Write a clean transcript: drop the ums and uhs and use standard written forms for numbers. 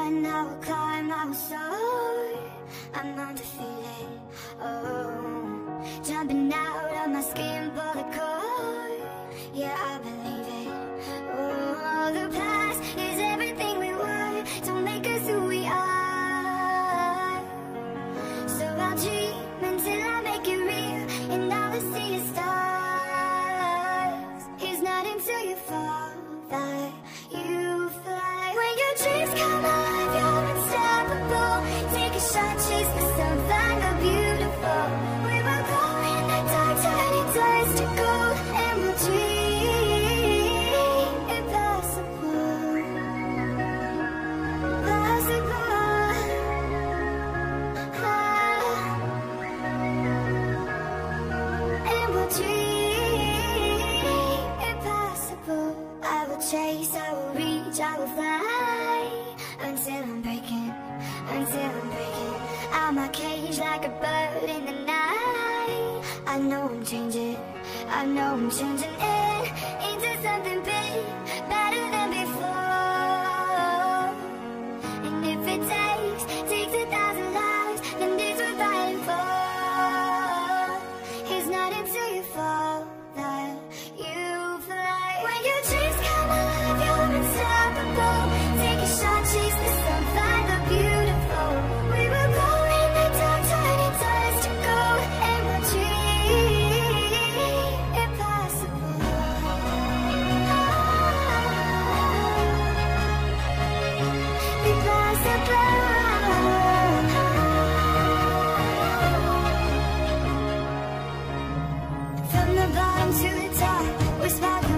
And I will climb, I will soar. I'm undefeated, oh. Jumping out of my skin, pull the cord. Yeah, I believe it. Oh, the past is everything we were. Don't make us who we are. So I'll dream until I make it real, and I will see the stars. It's not until you fall that you fly. When your dreams come alive, you're unstoppable. Take a shot, chase the sun, find the beautiful. We will go in the dark, turning dust to gold, and we'll dream impossible. Possible. And we'll dream impossible. I will chase, I will reach, I will fly until I'm breaking, until I'm breaking out my cage like a bird in the night. I know I'm changing, I know I'm changing it into something big, better than before. And if it takes 1,000 lives, then it's worth fighting for. It's not until you fall that you fly. When your dreams come alive, you're unstoppable. Take a shot, chase the sun, find the beautiful. We will go in the dark, turning dust to gold, and we'll dream impossible. Impossible. From the bottom to the top, we're sparkling.